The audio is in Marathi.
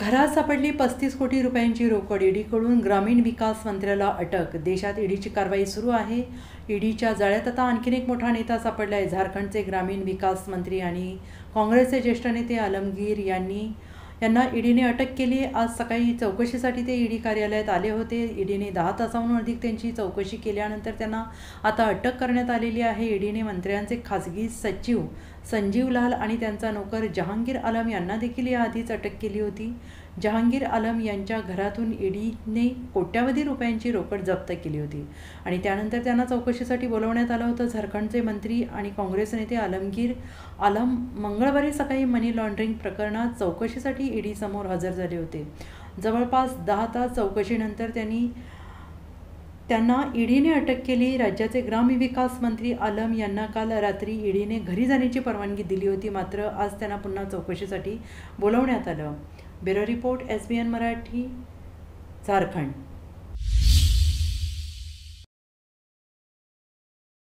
घरात सापडली 35 कोटी रुपयांची रोकड. ईडीकडून ग्रामीण विकास मंत्र्याला अटक. देशात ईडीची कारवाई सुरू आहे. ईडीच्या जाळ्यात आता आणखीन एक मोठा नेता सापडला आहे. झारखंडचे ग्रामीण विकास मंत्री आणि काँग्रेसचे ज्येष्ठ नेते आलमगीर यांना ईडीने अटक केली. आज सकाळी चौकशीसाठी ते ईडी कार्यालयात आले होते. ईडीने 10 तासांहून अधिक त्यांची चौकशी केल्यानंतर त्यांना आता अटक करण्यात आलेली आहे. ईडीने मंत्र्यांचे खासगी सचिव संजीव लाल आणि त्यांचा नोकर जहांगीर आलम यांना देखील याआधीच अटक केली होती. जहांगीर आलम यांच्या घरातून ईडीने कोट्यावधी रुपयांची रोकड जप्त केली होती आणि त्यानंतर त्यांना चौकशीसाठी बोलवण्यात आलं होतं. झारखंडचे मंत्री आणि काँग्रेस नेते आलमगीर आलम मंगळवारी सकाळी मनी लॉन्ड्रिंग प्रकरणात चौकशीसाठी ईडीसमोर हजर झाले होते. जवळपास 10 तास चौकशीनंतर त्यांना ईडीने अटक केली. राज्याचे ग्रामविकास मंत्री आलम यांना काल रात्री ईडीने घरी जाण्याची परवानगी दिली होती. मात्र आज त्यांना पुन्हा चौकशीसाठी बोलवण्यात आलं. Bureau report, SBN Marathi, Jharkhand.